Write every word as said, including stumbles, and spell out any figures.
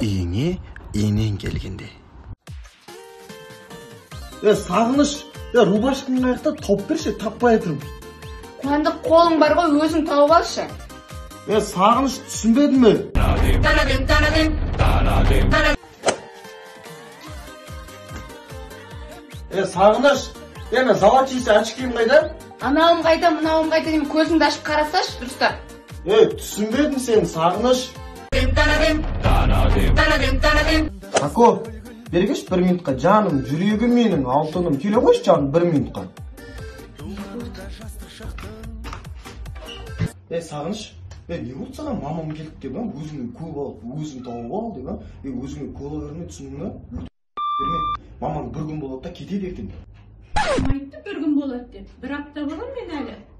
үйіңе енең келгенде. Е, Сағыныш, е, рубашкаң қайықта тауып берші, таппай тұрмын. Қуандық, қолың бар ғой, өзің тауып алшы. Е, Сағыныш, түсінбедің ме? Е, Сағыныш, ені золотистый очкиім қайда? Анауым қайда, мынауым қайда деймін, көзіңді ашып қарасашы, дұрыстап. Е, түсінбедің сен, Сағыныш. Ако, бергеш бір минутқа, жаным, жүрегім менің, алтыным, келе қойшы жаным, бір минутқа. Е, Сағыныш, е, не болды саған, мамам келді деп, өзіңе көп алып, өзің тауып ал деп, е, өзіңе кола берме, түсіндің бе? Берме, мамаң бір күн болады да кетеді ертең. Айтты бір күн болады деп. Бір апта болған мен әлі.